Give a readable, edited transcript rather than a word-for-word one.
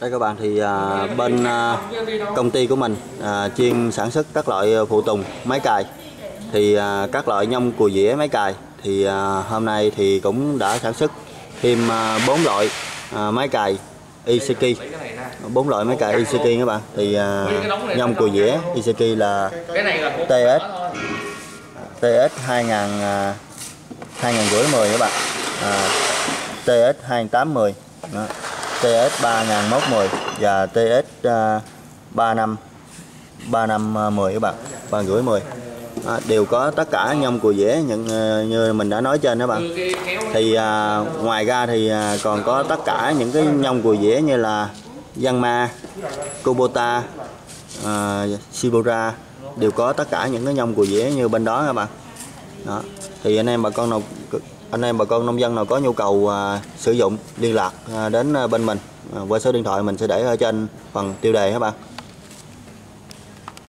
Đây các bạn thì bên công ty của mình chuyên sản xuất các loại phụ tùng máy cày, thì các loại nhông cùi dĩa máy cày thì hôm nay thì cũng đã sản xuất thêm 4 loại máy cày Iseki, 4 loại máy cày Iseki các bạn. Thì nhông cùi dĩa Iseki là TS 2510 các bạn, TS 2810, TS 3010 và TS 3510 các bạn, 3510. Đều có tất cả nhông cùi dĩa như mình đã nói trên đó bạn. Thì ngoài ra thì còn có tất cả những cái nhông cùi dĩa như là Yanma, Kubota, Shibura, đều có tất cả những cái nhông cùi dĩa như bên đó các bạn. Đó. Thì anh em bà con nông dân nào có nhu cầu sử dụng liên lạc đến bên mình qua số điện thoại mình sẽ để ở trên phần tiêu đề các bạn.